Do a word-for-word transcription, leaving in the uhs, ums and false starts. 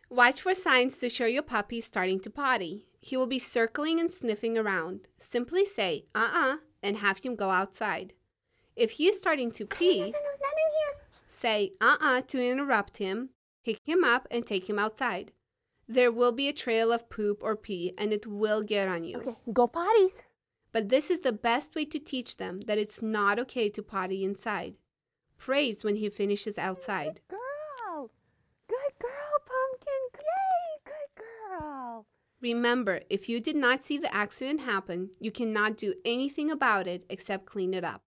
Watch for signs to show your puppy starting to potty. He will be circling and sniffing around. Simply say, uh-uh, and have him go outside. If he is starting to pee, no, no, no, not in here. Say uh-uh to interrupt him, pick him up, and take him outside. There will be a trail of poop or pee, and it will get on you. Okay, go potties. But this is the best way to teach them that it's not okay to potty inside. Praise when he finishes outside. Good girl. Good girl, Pumpkin. Yay, good girl. Remember, if you did not see the accident happen, you cannot do anything about it except clean it up.